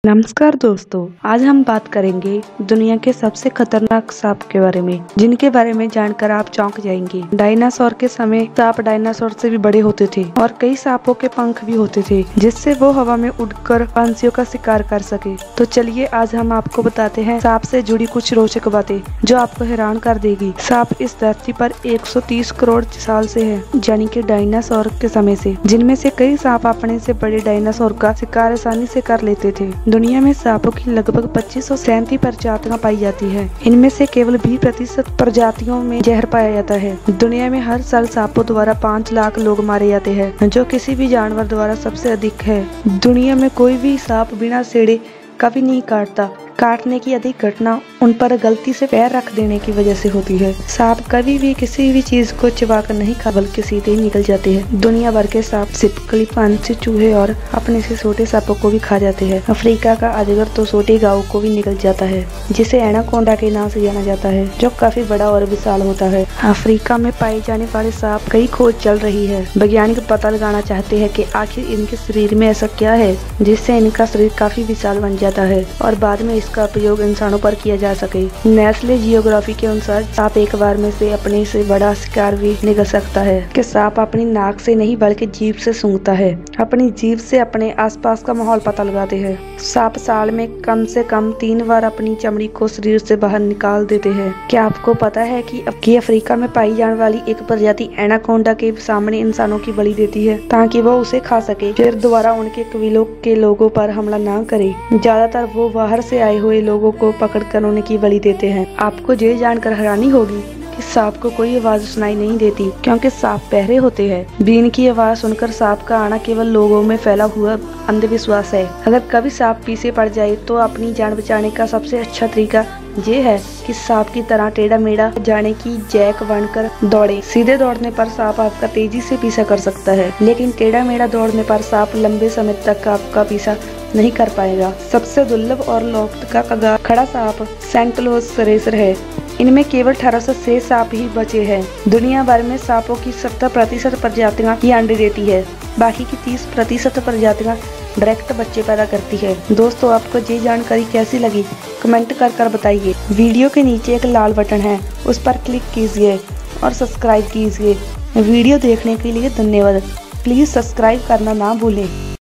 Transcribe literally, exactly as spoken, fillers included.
नमस्कार दोस्तों, आज हम बात करेंगे दुनिया के सबसे खतरनाक सांप के बारे में, जिनके बारे में जानकर आप चौंक जाएंगे। डायनासोर के समय सांप डायनासोर से भी बड़े होते थे और कई सांपों के पंख भी होते थे, जिससे वो हवा में उड़कर पंछियों का शिकार कर सके। तो चलिए आज हम आपको बताते हैं सांप से जुड़ी कुछ रोचक बातें जो आपको हैरान कर देगी। सांप इस धरती पर एक सौ तीस करोड़ साल से है, यानी कि डायनासोर के समय से, जिनमें से कई सांप अपने से बड़े डायनासोर का शिकार आसानी से कर लेते थे। दुनिया में सांपों की लगभग पच्चीस सौ सैंतीस प्रजातियां पाई जाती है। इनमें से केवल बीस प्रतिशत प्रजातियों में जहर पाया जाता है। दुनिया में हर साल सांपों द्वारा पाँच लाख लोग मारे जाते हैं, जो किसी भी जानवर द्वारा सबसे अधिक है। दुनिया में कोई भी सांप बिना सेड़े कभी नहीं काटता। काटने की अधिक घटना उन पर गलती से पैर रख देने की वजह से होती है। सांप कभी भी किसी भी चीज को चबाकर नहीं खा, बल्कि सीधे ही निकल जाते हैं। दुनिया भर के सांप छिपकली, पंछी, चूहे और अपने से छोटे सांपों को भी खा जाते हैं। अफ्रीका का अजगर तो छोटे गाँव को भी निकल जाता है, जिसे एनाकोंडा के नाम से जाना जाता है, जो काफी बड़ा और विशाल होता है। अफ्रीका में पाए जाने वाले सांप कई खोज चल रही है। वैज्ञानिक पता लगाना चाहते हैं कि आखिर इनके शरीर में ऐसा क्या है जिससे इनका शरीर काफी विशाल बन जाता है और बाद में इसका प्रयोग इंसानों पर किया जा सके। नेशनल जियोग्राफी के अनुसार सांप एक बार में से अपने से बड़ा शिकार भी निगल सकता है। कि सांप अपनी नाक से नहीं बल्कि जीभ से सूंघता है। अपनी जीभ से अपने आसपास का माहौल पता लगाते हैं। सांप साल में कम से कम तीन बार अपनी चमड़ी को शरीर से बाहर निकाल देते हैं। क्या आपको पता है कि, कि अफ्रीका में पाई जाने वाली एक प्रजाति एनाकोंडा के सामने इंसानों की बलि देती है ताकि वो उसे खा सके, फिर दोबारा उनके कबीलों के लोगों पर हमला न करे। ज्यादातर वो बाहर से आए हुए लोगों को पकड़कर उनकी बलि देते हैं। आपको ये जानकर हैरानी होगी कि सांप को कोई आवाज सुनाई नहीं देती, क्योंकि सांप बहरे होते हैं। बीन की आवाज सुनकर सांप का आना केवल लोगों में फैला हुआ अंधविश्वास है। अगर कभी सांप पीछे पड़ जाए तो अपनी जान बचाने का सबसे अच्छा तरीका ये है कि सांप की तरह टेढ़ा मेढ़ा जाने की जैक बनकर दौड़े। सीधे दौड़ने पर सांप आपका तेजी से पीछा कर सकता है, लेकिन टेढ़ा मेढ़ा दौड़ने पर सांप लंबे समय तक आपका पीछा नहीं कर पाएगा। सबसे दुर्लभ और लौकिक का कगार खड़ा सांप सेंटलोस रेसर है। इनमें केवल अठारह सौ छह सांप ही बचे हैं। दुनिया भर में सांपों की सत्तर प्रतिशत प्रजातियां ही अंडे देती है, बाकी की तीस प्रतिशत प्रजातियां डायरेक्ट बच्चे पैदा करती है। दोस्तों, आपको ये जानकारी कैसी लगी कमेंट कर कर बताइए। वीडियो के नीचे एक लाल बटन है, उस पर क्लिक कीजिए और सब्सक्राइब कीजिए। वीडियो देखने के लिए धन्यवाद। प्लीज सब्सक्राइब करना ना भूलें।